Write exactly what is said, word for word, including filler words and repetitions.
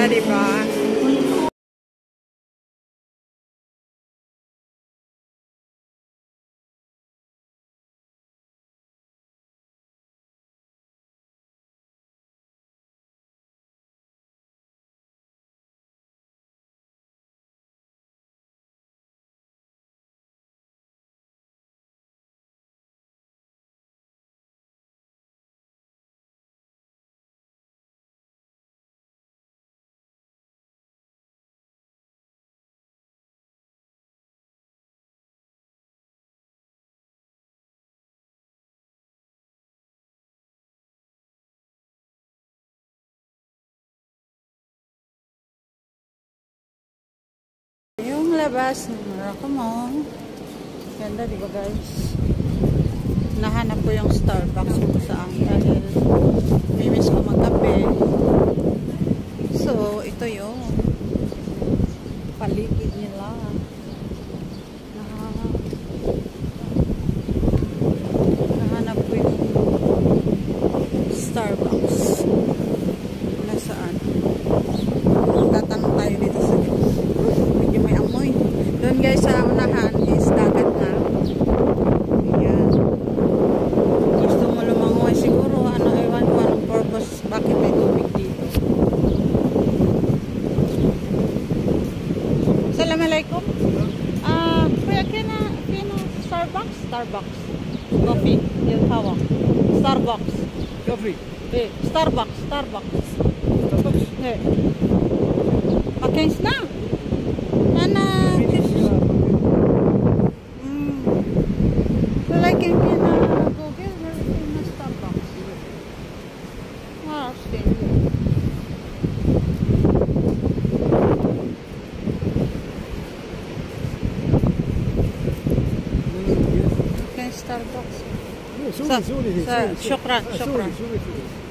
ganda, di ba? Yung labas ng Morocco mo. Ganda, di ba guys? Nahanap ko yung Starbucks kung saan dahil mimiss ko magkape. So, ito yung paligid nila. Nahanap ko yung Starbucks. Nasaan? Tatanong tayo dito sa medyo may amoy. Doon guys sa unahan is dagat na. Ayan. Gusto mo lumangoy siguro. Ano, ewan ko anong purpose. Bakit may tubig dito. Assalamualaikum. Ah, kuya, kina, kina Starbucks? Starbucks. Coffee. Yung tawag. Starbucks. Coffee. Eh, Starbucks. Starbucks. Starbucks? Eh. Pakens na. Ana. Hmm. So like in kina Google, where is kina Starbucks? Ah, still. Okay, Starbucks. سوري سوري شكرا شكرا.